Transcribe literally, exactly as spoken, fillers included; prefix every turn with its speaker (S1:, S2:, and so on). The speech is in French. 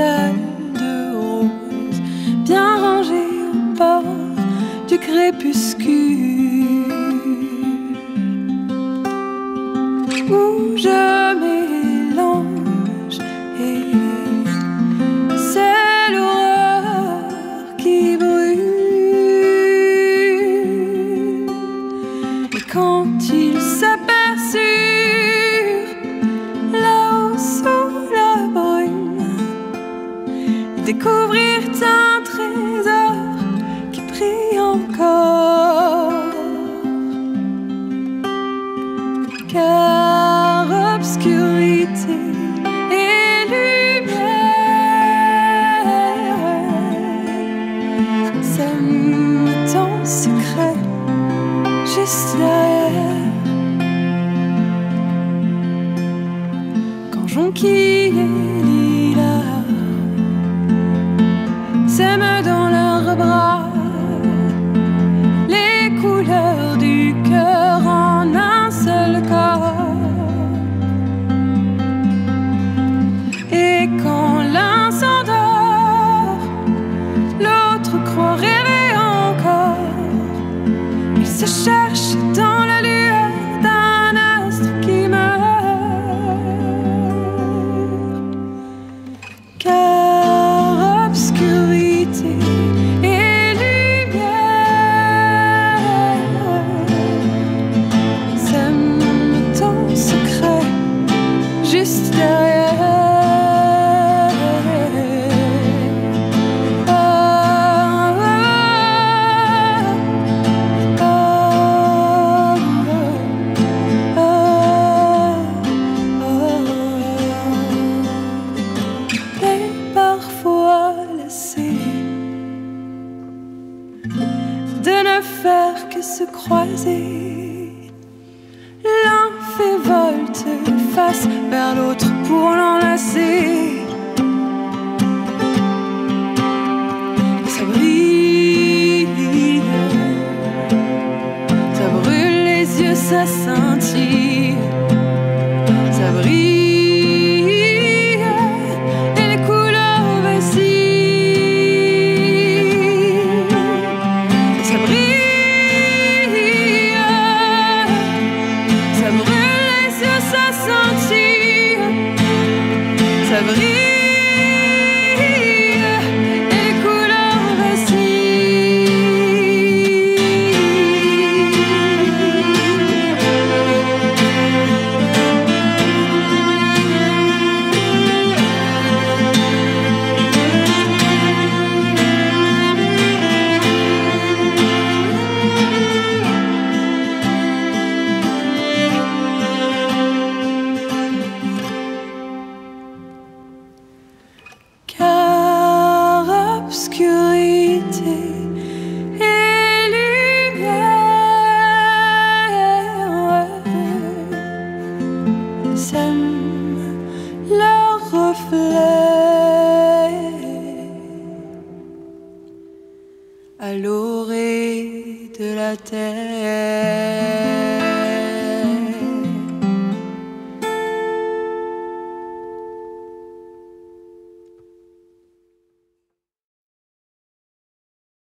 S1: cristal de rose, bien rangé au bord du crépuscule, où je mélange et c'est l'horreur qui brûle. Et quand il s'aperçurent là-haut sous la brume, ils découvrirent un trésor qui brille encore, car obscurité et lumière s'aiment en secret juste derrière. Quand jonquille et lilas s'aiment dans leurs bras, les couleurs du cœur en un seul corps. Et quand l'un s'endort, l'autre croit rêver encore. Ils se cherchent dans la lueur d'un astre qui meurt, car obscurité et lumière s'aiment en secret juste derrière. Ah, ah, ah, ah, ah. Et parfois lassé de ne faire que se croiser, l'un fait volte-face vers l'autre pour l'enlacer. Ça brille, ça brûle les yeux, ça scintille, ça brille et les couleurs vacillent. Ça brille, ça brûle les yeux, ça scintille, ça brille et les couleurs car obscurité et lumière s'aiment leur reflet à l'orée de la terre.